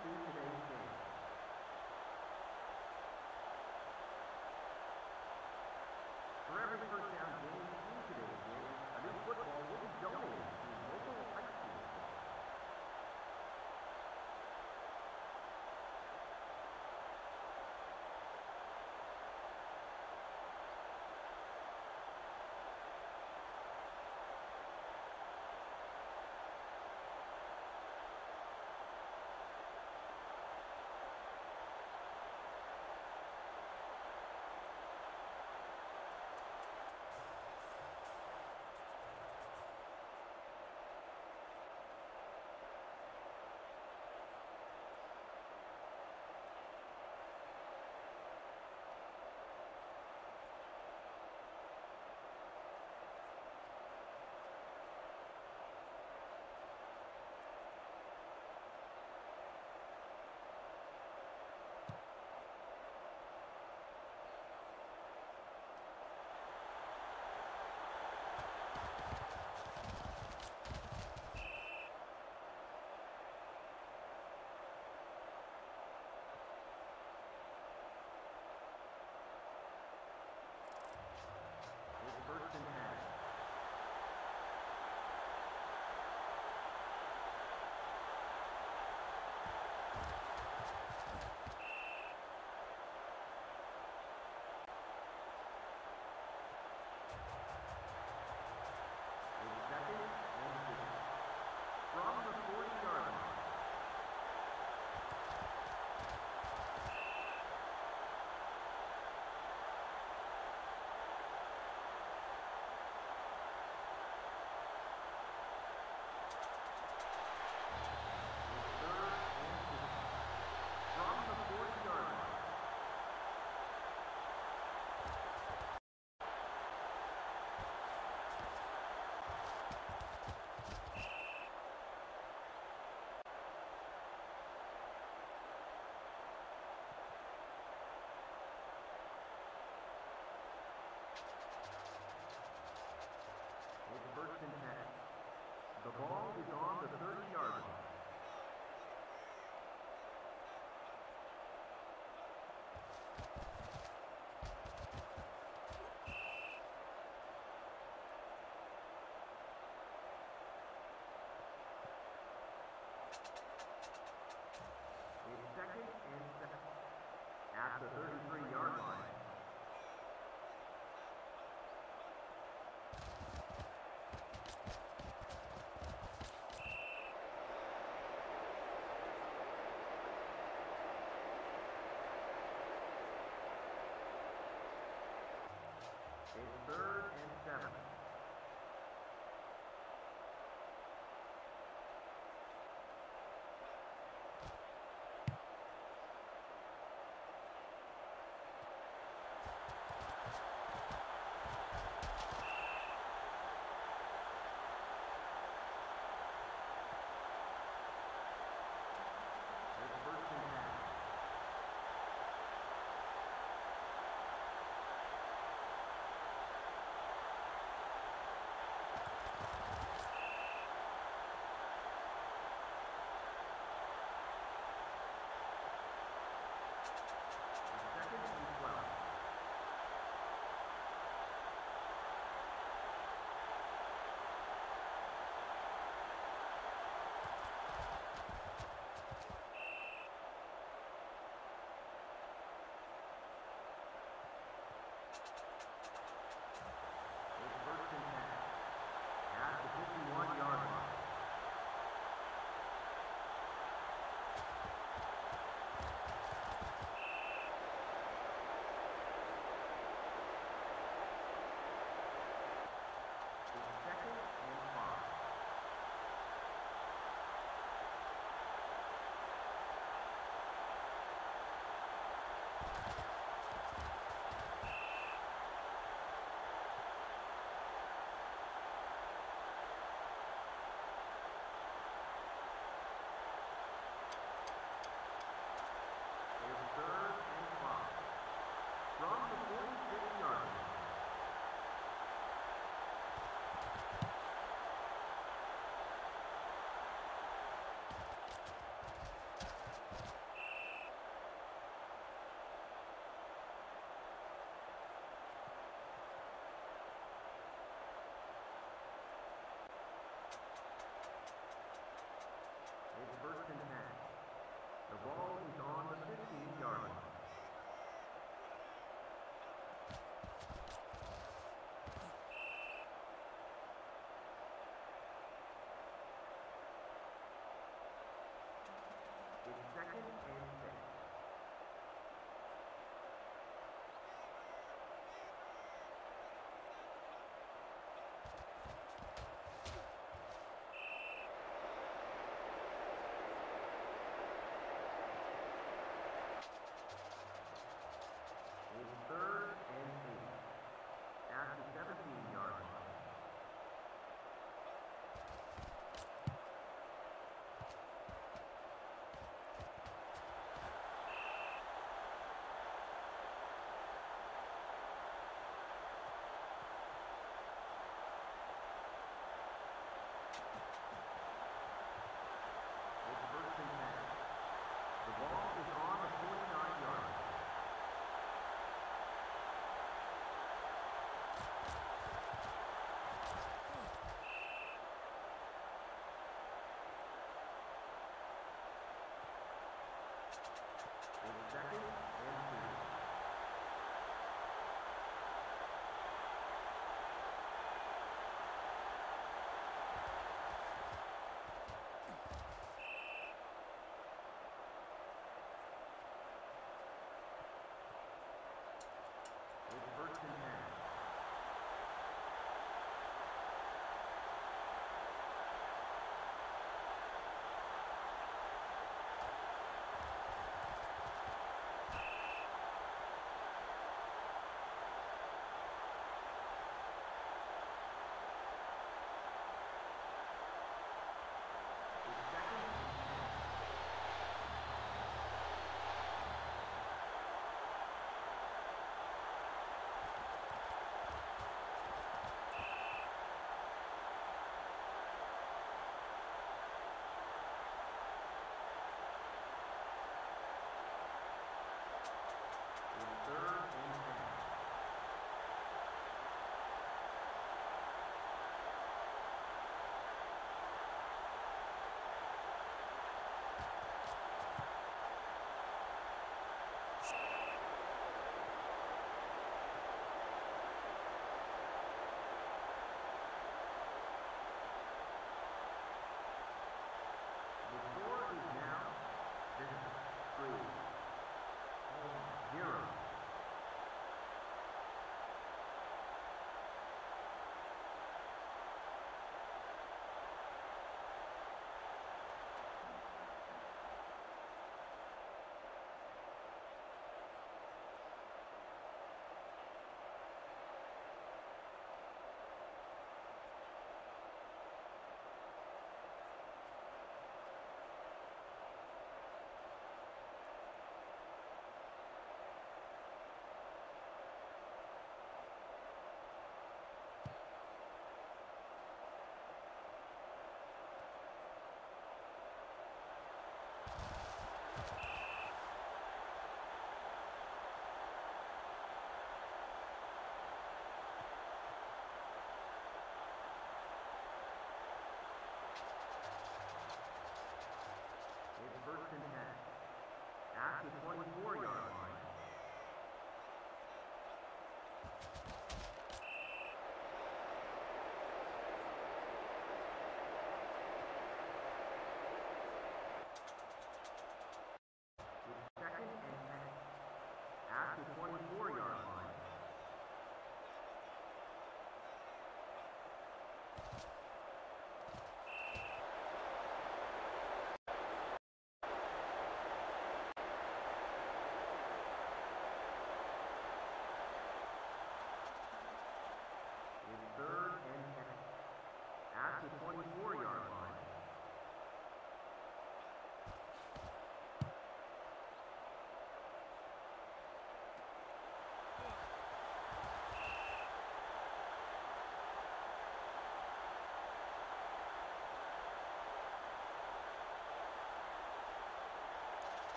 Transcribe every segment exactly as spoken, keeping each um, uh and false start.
to today's game. For every first down gained in today's game, a new football will be donated to local high school. First and ten. Second and two. From the forty-yard line. It's first and ten. The ball is on the thirty-yard line. It's second and seven. At the thirty-three-yard line. It's third and seven. and six. It's third and eight. At the seventeen-yard line.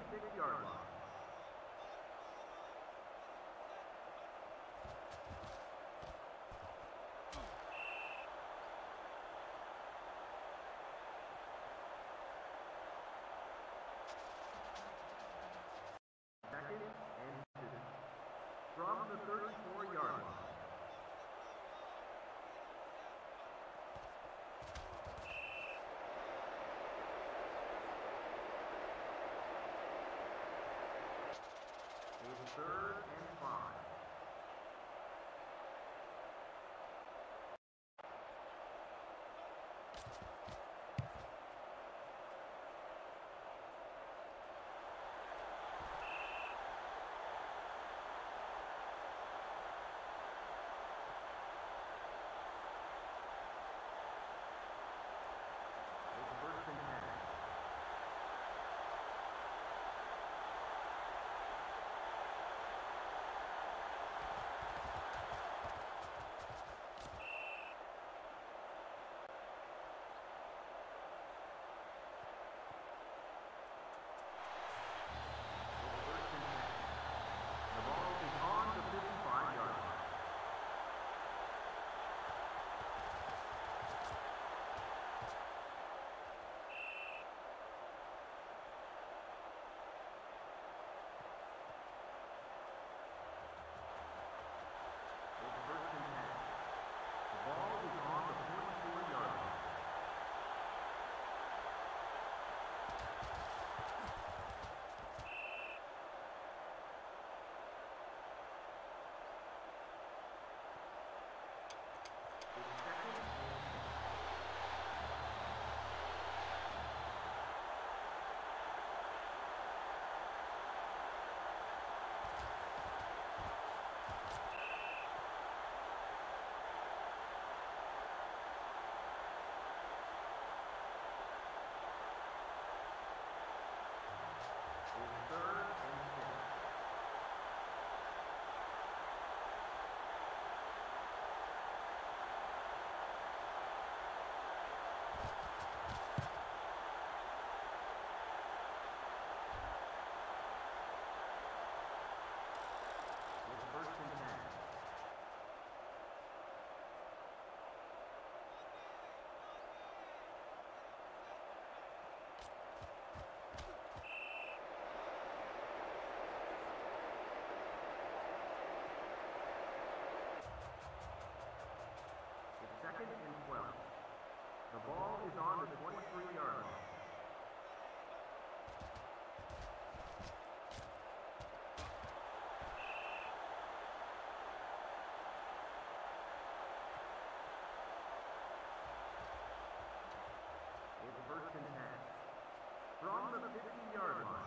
twenty-six-yard line. Second and two. From the thirty-four-yard line. It's third and five. It's first and ten. Second and twelve. The ball is on the twenty-three-yard line. It's first and ten. From the fifty-yard line.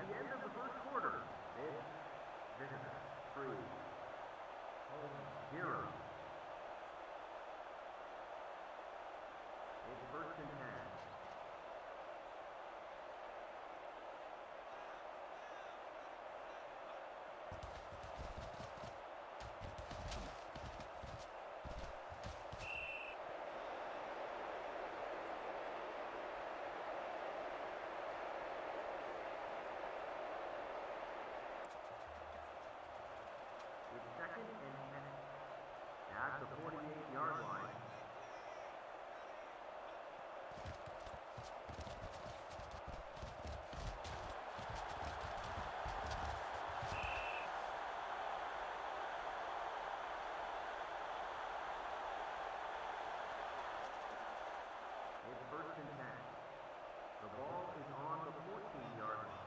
the end of the first quarter. It's visitors three, home zero. It's first and ten. It's second and ten. At the forty-eight yard line. It's first and ten. The ball is on the fourteen yard line.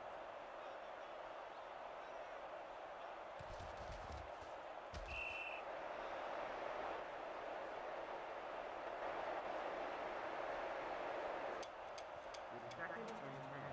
Second and ten.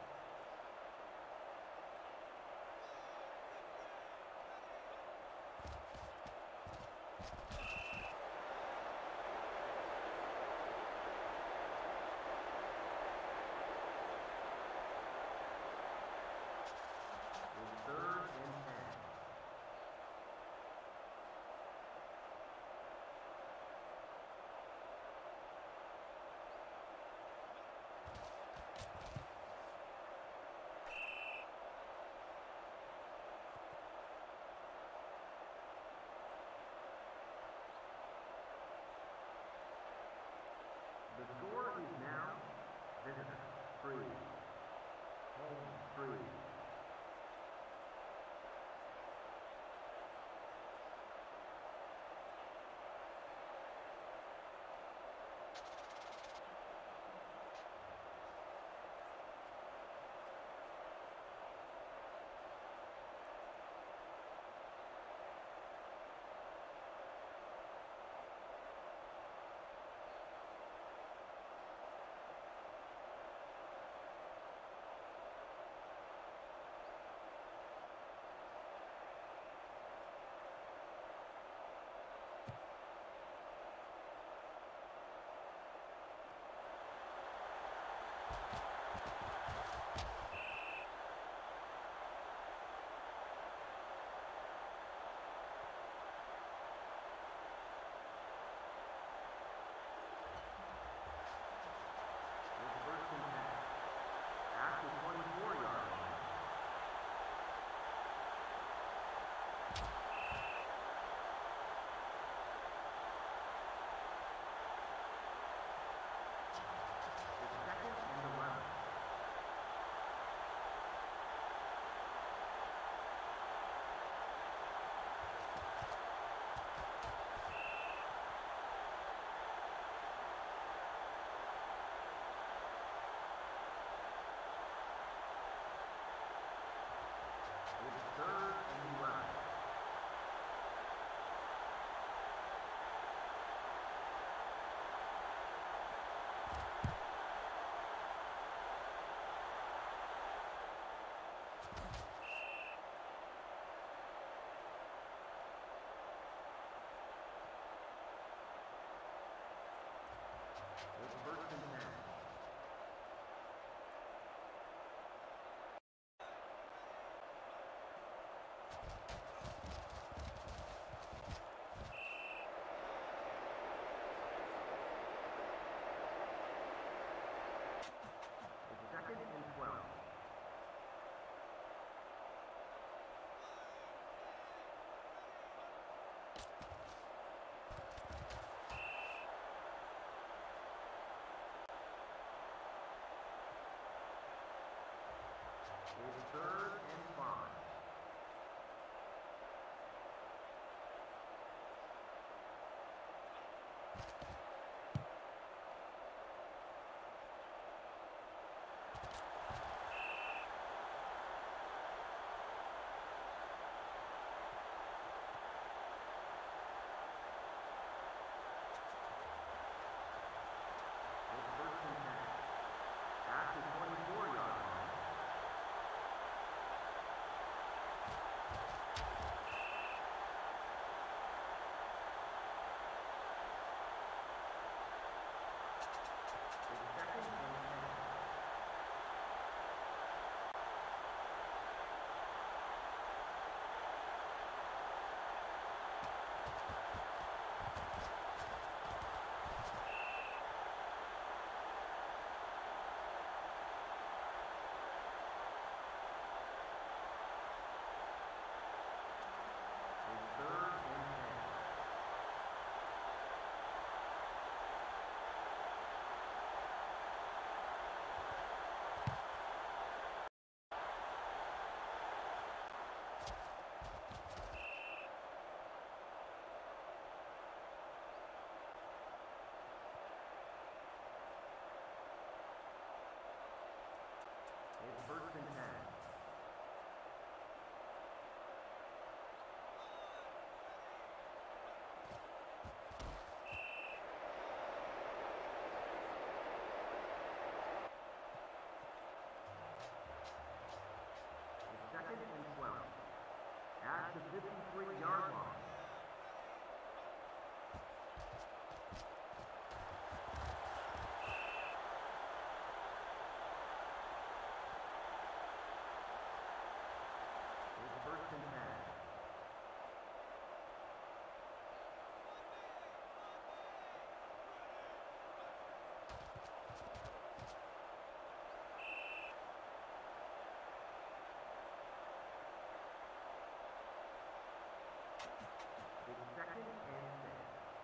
It's third and ten. The score is now visitors three, home three. It's first and ten. It's second and twelve. the fifty-three-yard line. It's first and ten. It's second and six.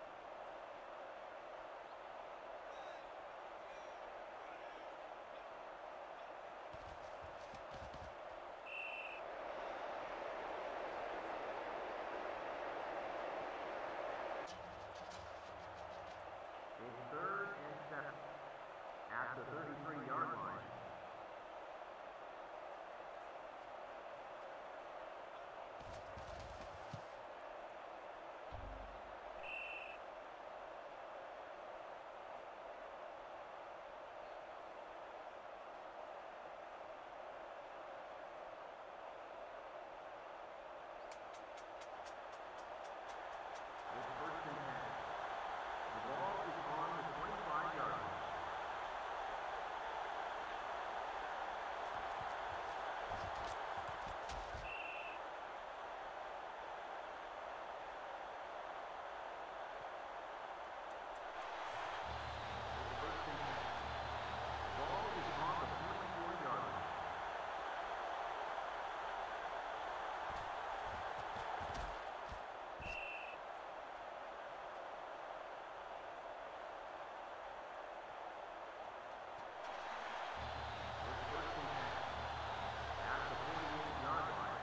It's third and seven at the thirty-three-yard line. It's first and ten. The ball is on the twenty-five-yard line. It's first and ten. The ball is on the forty-four-yard line. It's first and ten at the forty-eight-yard line.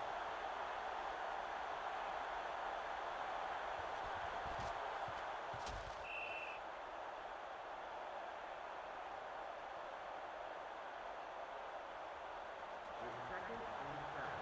It's second and seven.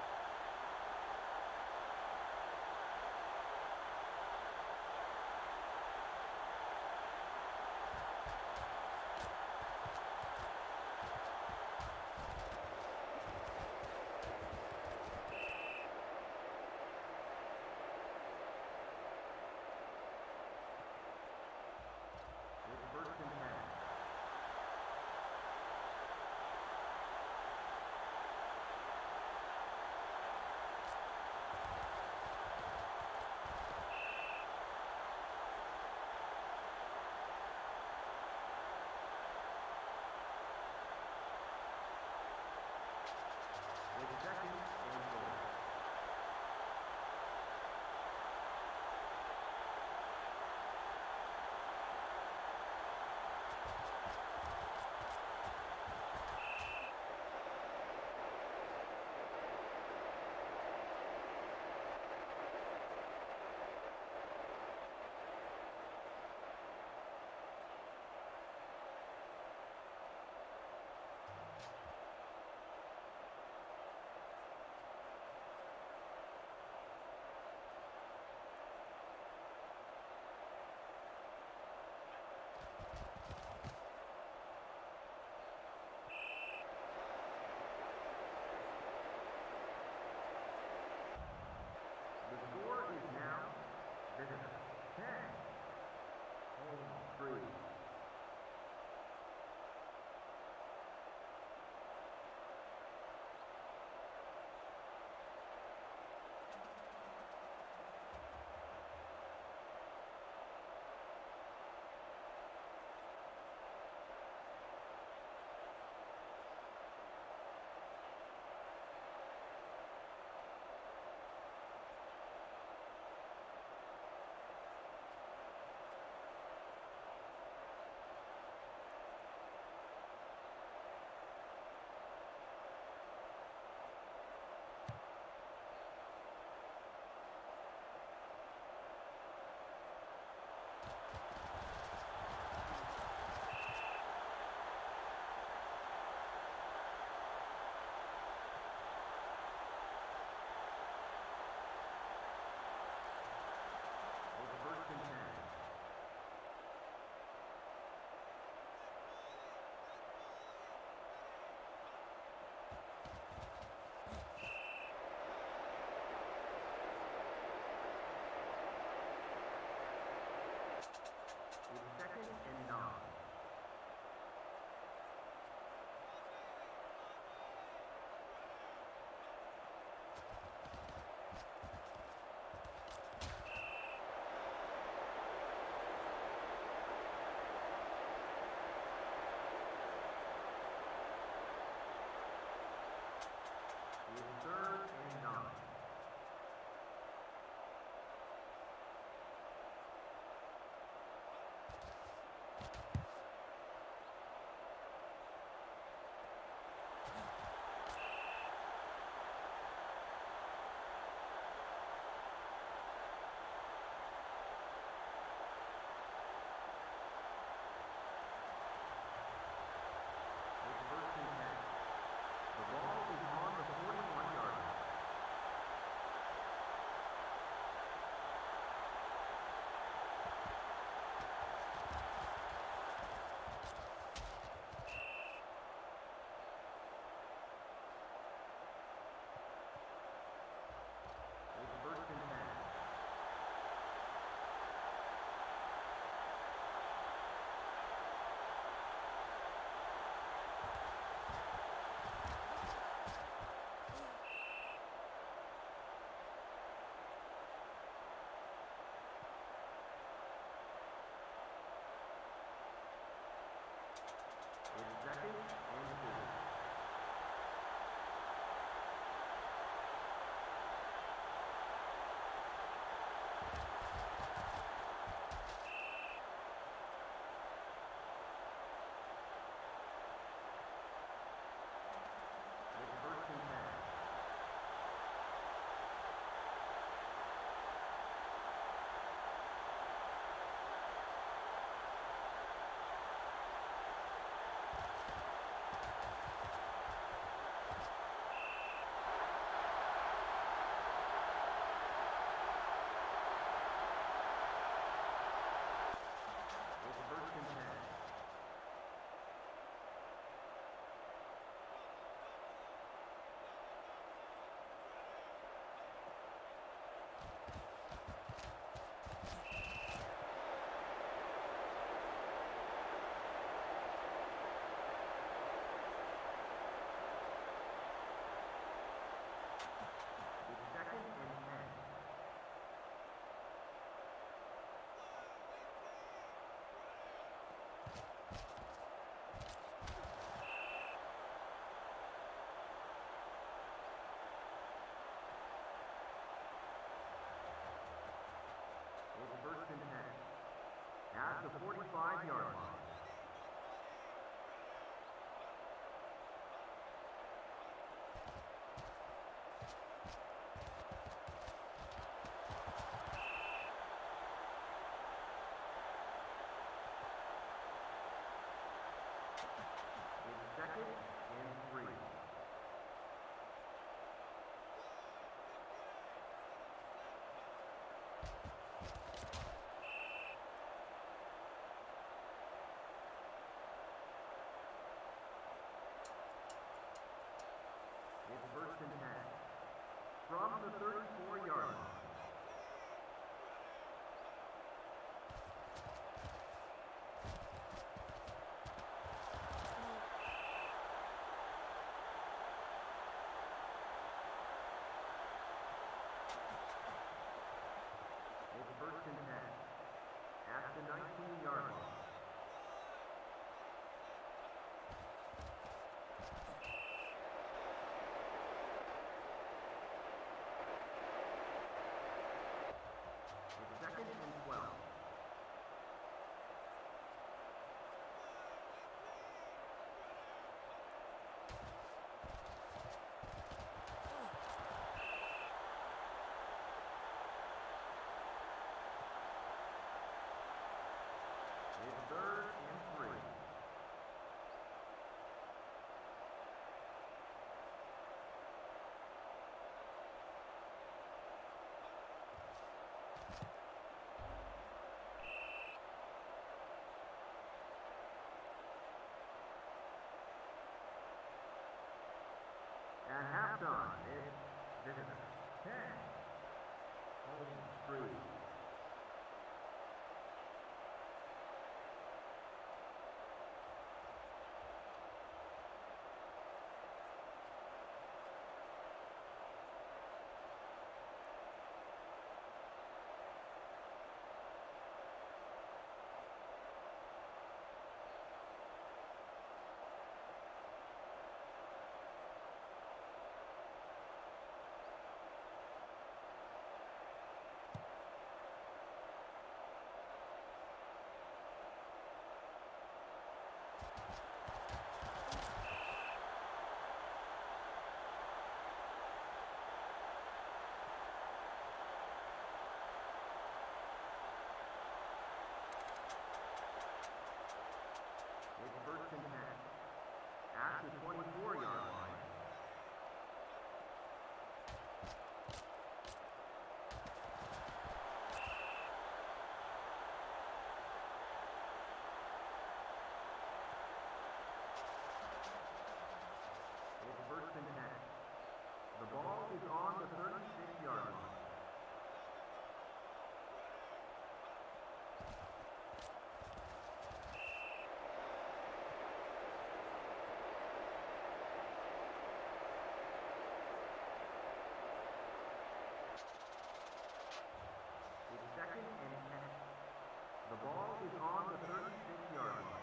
It's first and ten. It's second and goal. The score is now Visitor ten, Home three. five-yard line. It's second and three. It's first and ten. From the thirty-four-yard line. It's first and ten. At the nineteen-yard line. It's second and twelve. It's third and three. At halftime, it's visitors ten, home three. It's first and ten. At the twenty-four-yard line. It's first and ten. The ball is on the thirty-six-yard line. It's second and ten. The ball is on the thirty-six-yard line.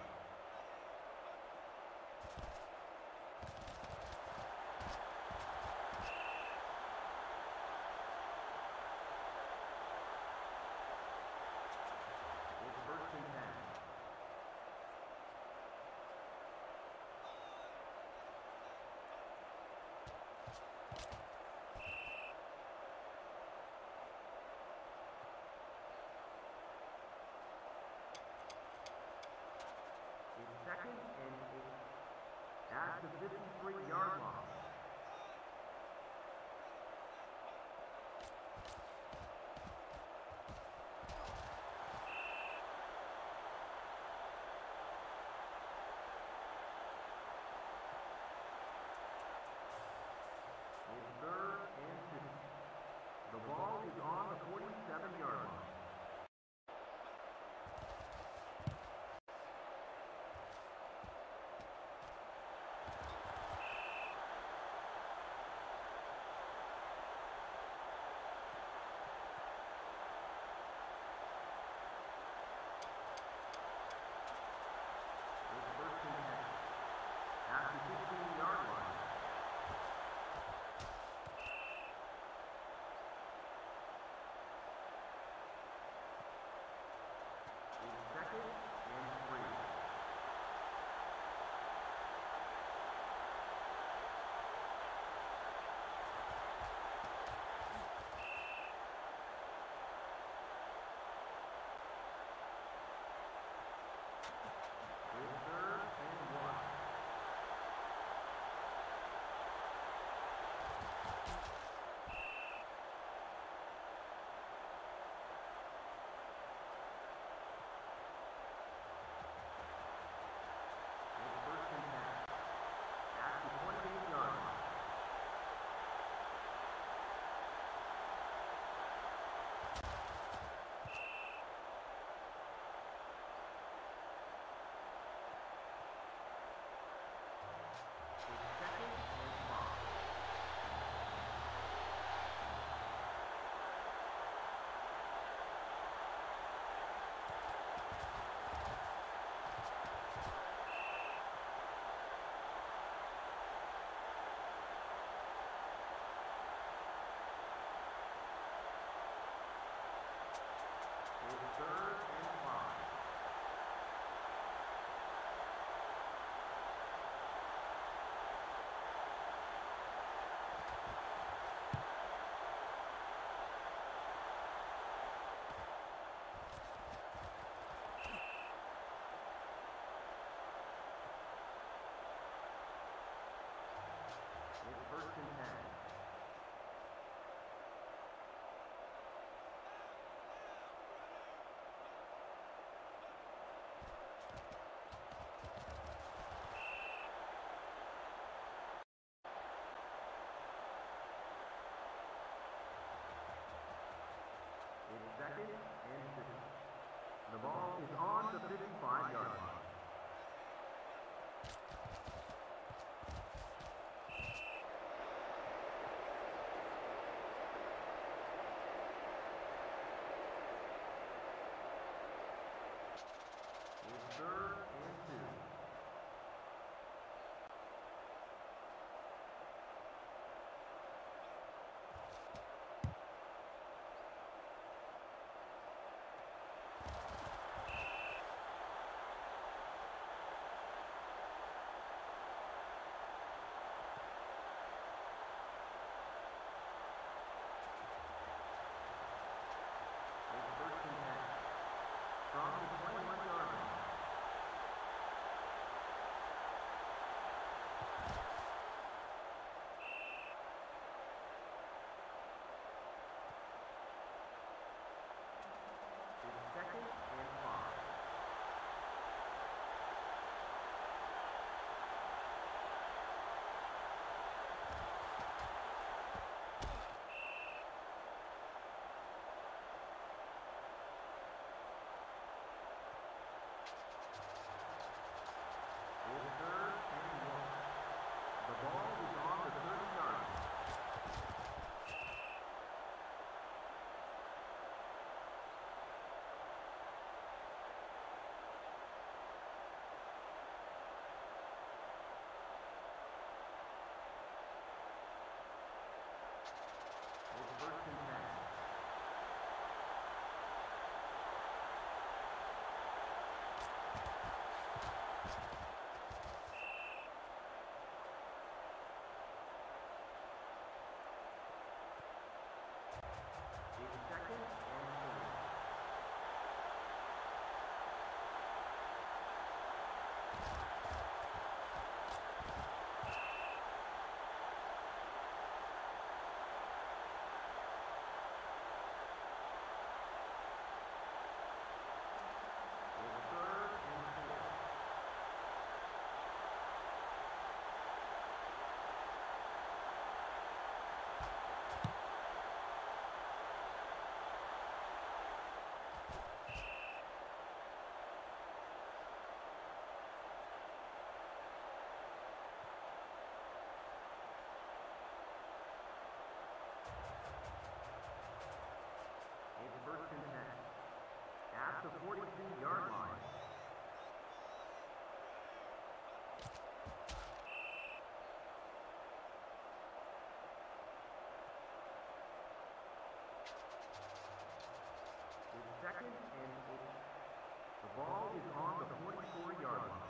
It's first and ten. It's second and eight. At the fifty-three-yard line. It's third and two. The ball is on the forty-seven-yard line. is on the fifty-five-yard line. It's third and two. From the twenty-one-yard line. It's second and five. It's third and one. The ball is on the thirty-yard line. It's first and ten. It's second and eight. It's third and four. It's first and ten. At the forty-two-yard line. It's second and eight. The ball is on the forty-four-yard line.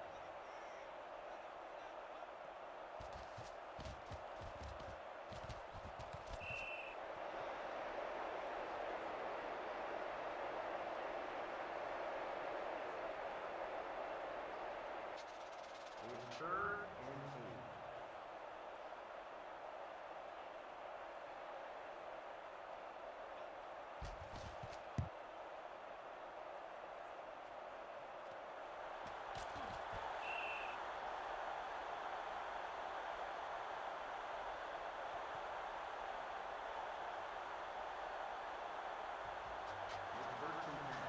It's third and eight. It's first and ten.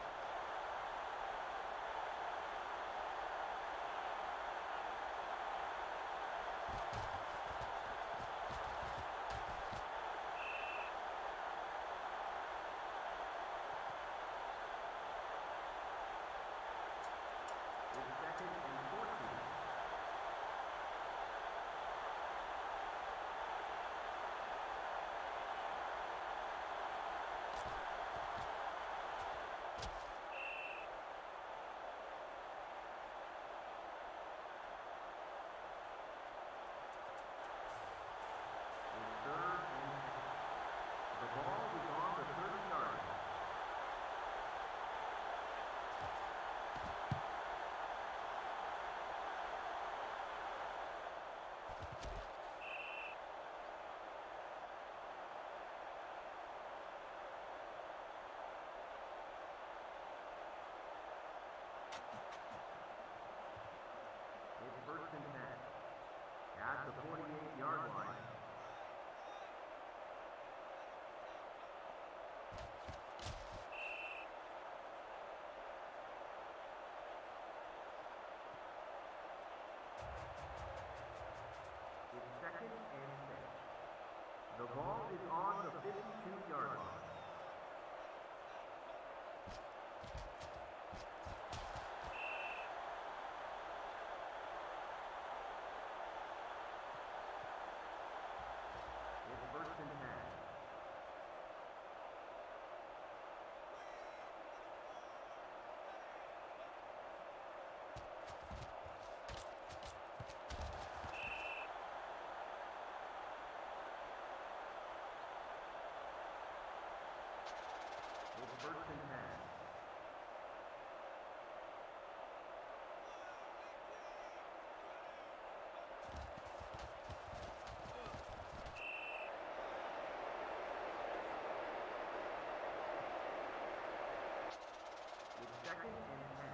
It's second and fourteen. It's third and ten. The ball is on the thirty-yard line. It's first and ten. At the forty-eight-yard line. The ball is on the fifty-two-yard line. It's first and ten. It's first and ten. It's second and ten.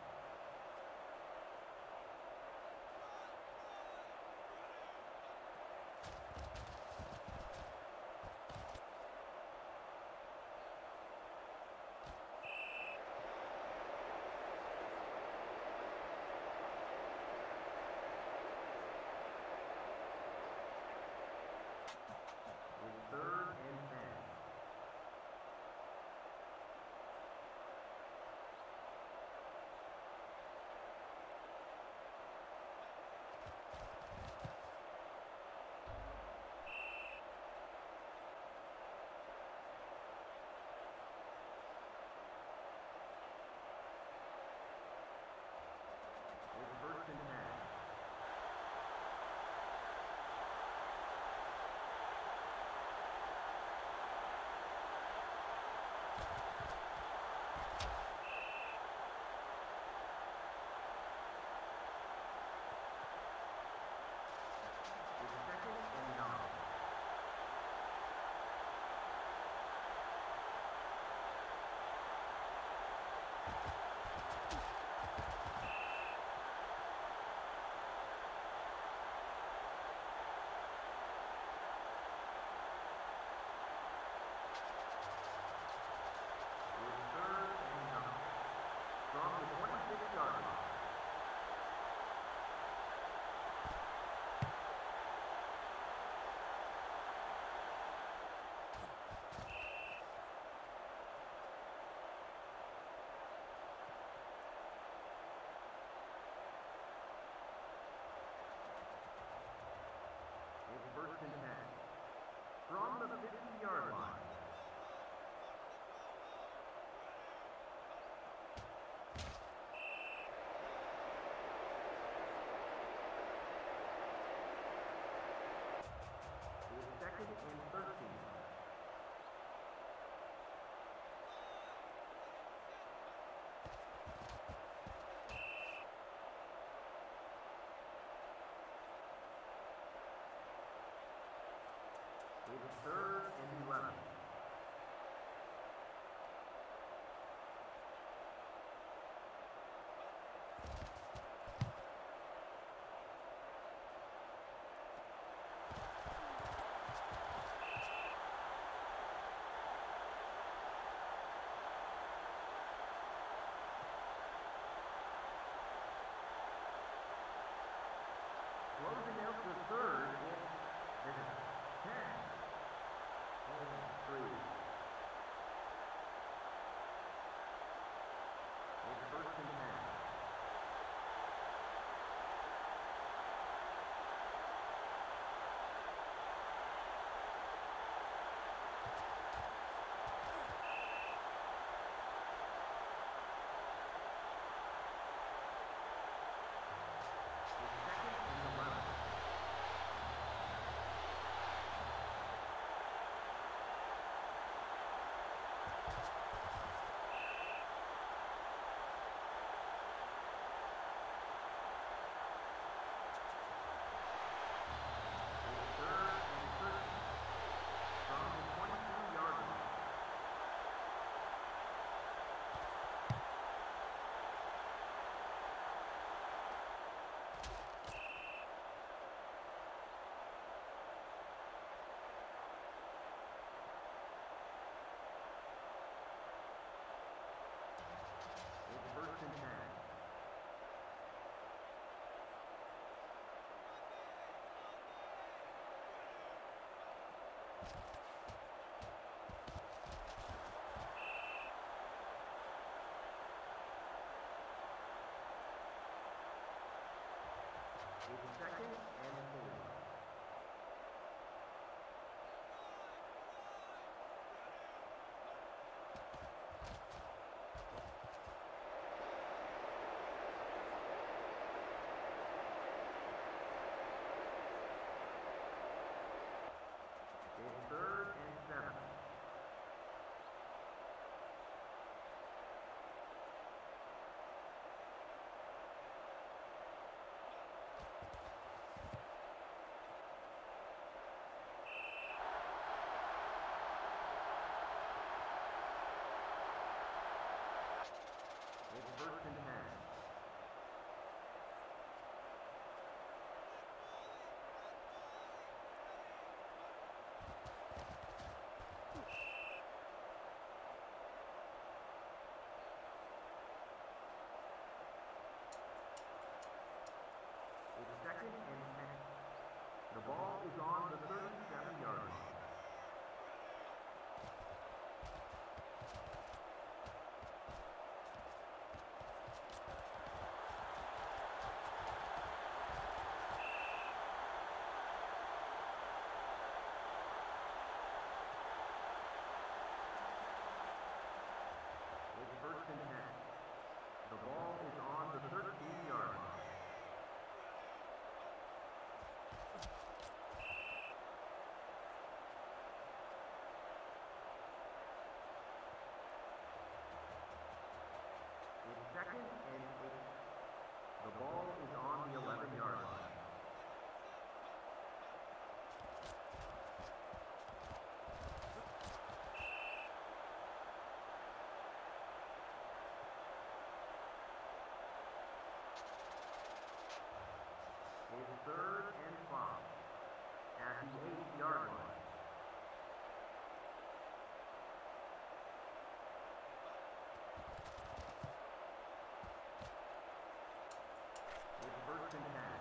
It's third and ten. It's first and ten. It's second and nine. It's third and nine. From the twenty-six-yard line. It's first and ten. From the fifty-yard line. It's second and thirteen. It's third and eleven. Closing out the third, it's ten. ball is on the thirty-seven yard line. It's first and ten. The ball is on the thirteen yard line. It's second and eight. The ball is on the eleven yard line. It's third and five at the eight yard line. It's first and ten.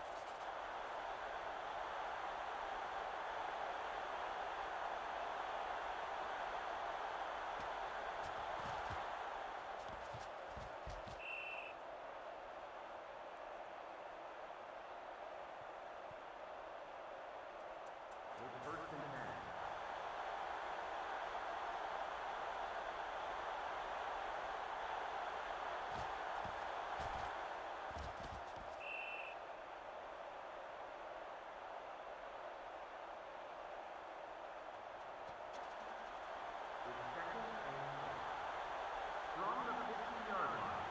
It's first and ten. It's second and eight. From the fifty yard line.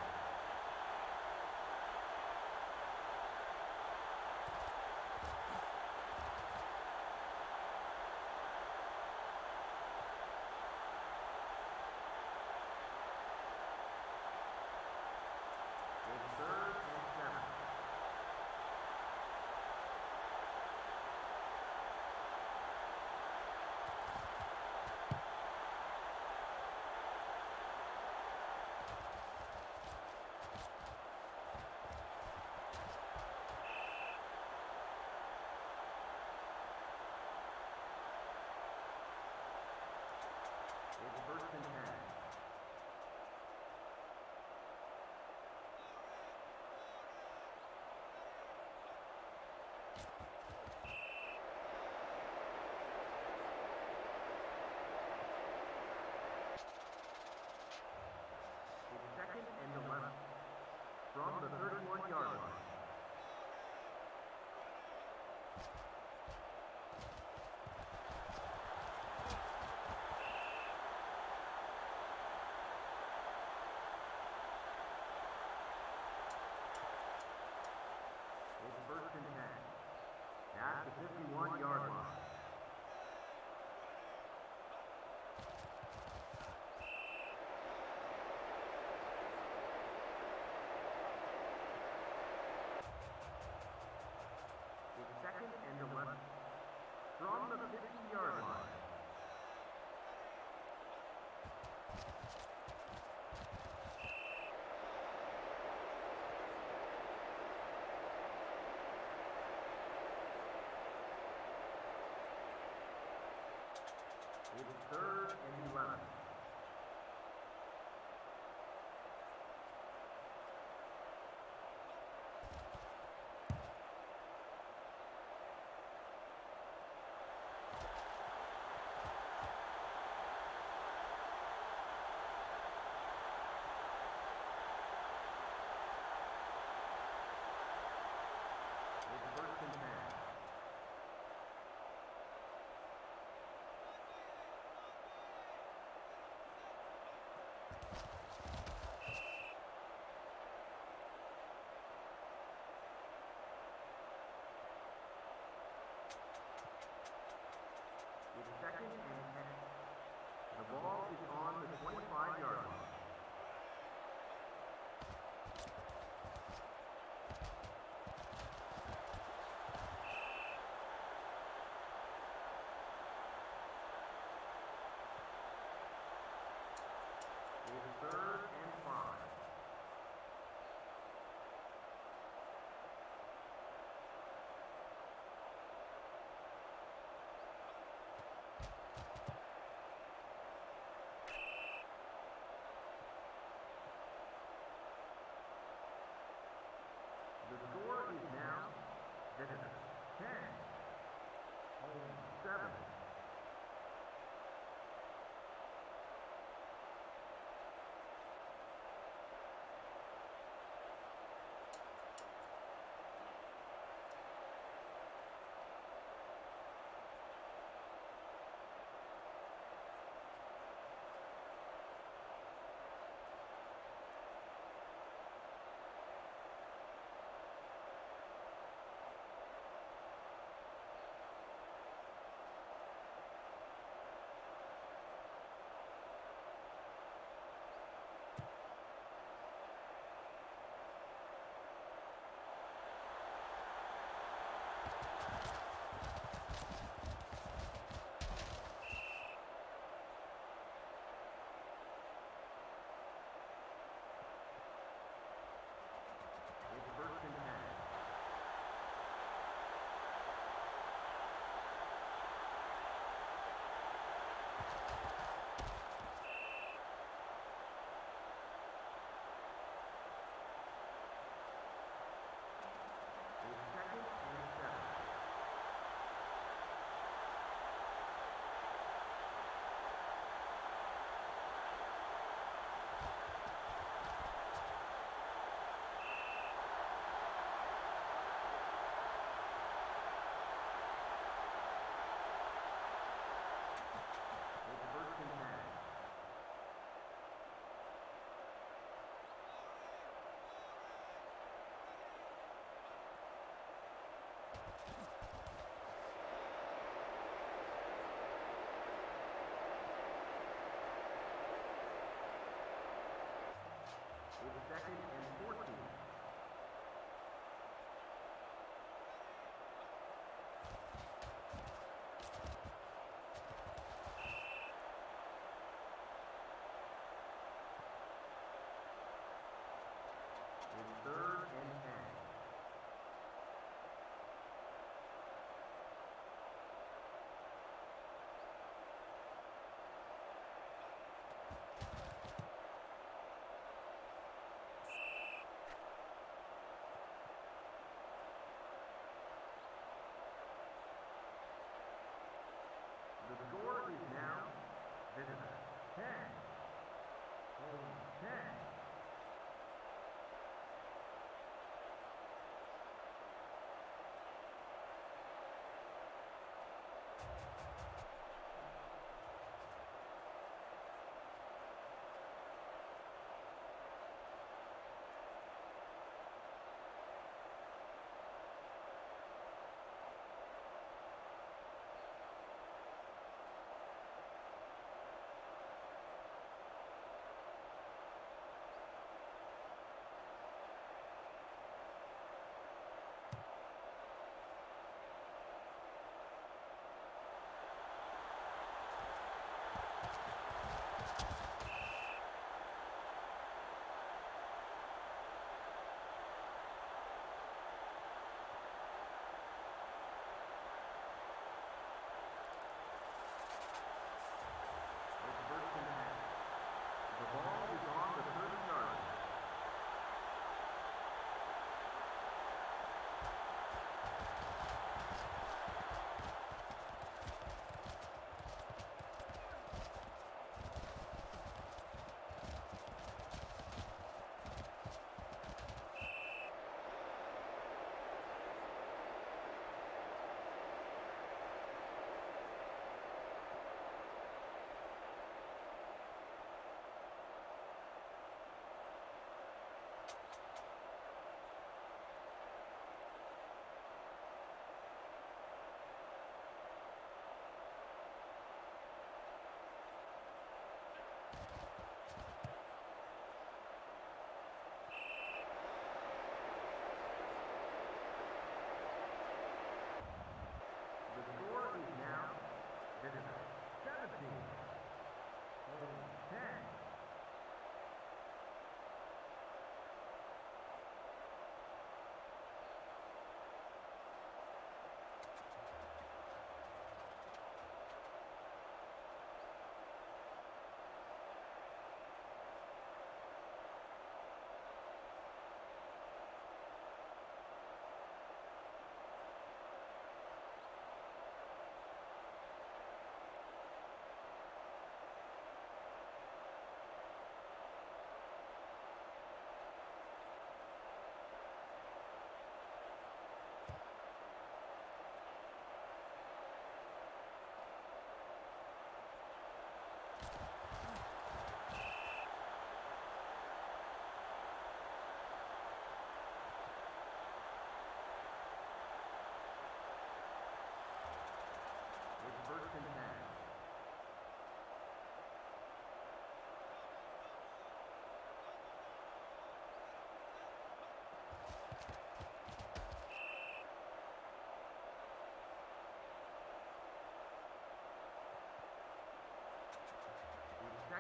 It's third and seven. It's first and ten. It's second and eleven. From the thirty-one yard line. It's first and ten. At the fifty-one yard line. It's second and eleven. From the fifty yard line. It's third and eleven. It's first and ten. It's second and ten. The ball is on the twenty-five yard line. It's third and five. The score is now visitors ten, home seven.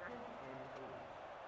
second and eight.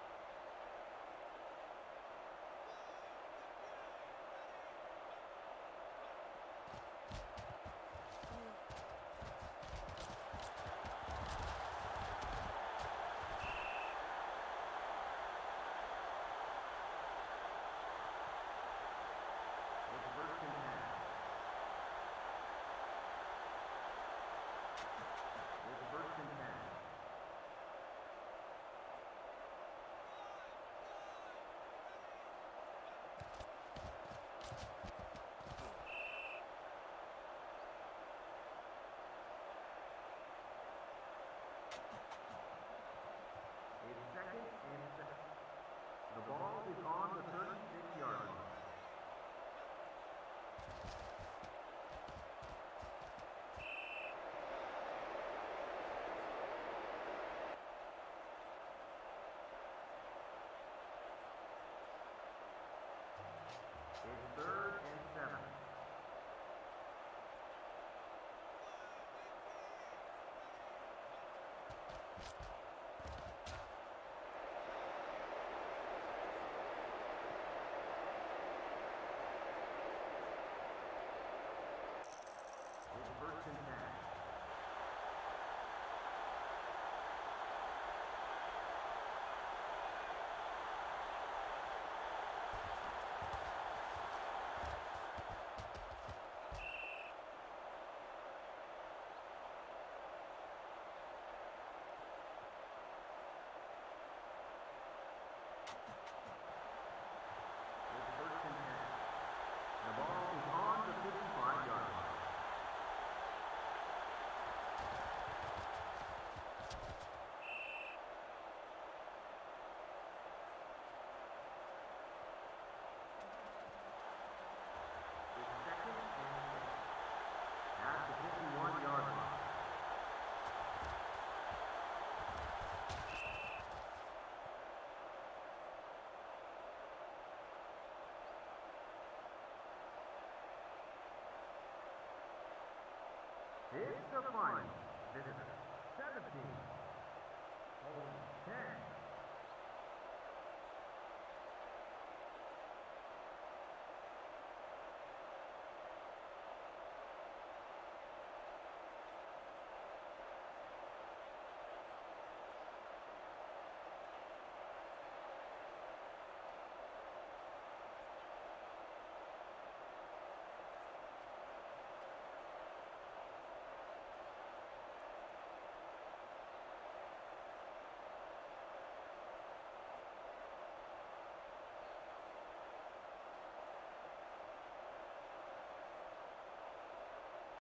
Second and seven. The ball is on the thirty-six yard line. It's third and seven. First and ten. It's first and ten. The ball is on the fifty-five yard line. At the fifty-one yard line. It's the final. Visitors seventeen, home ten.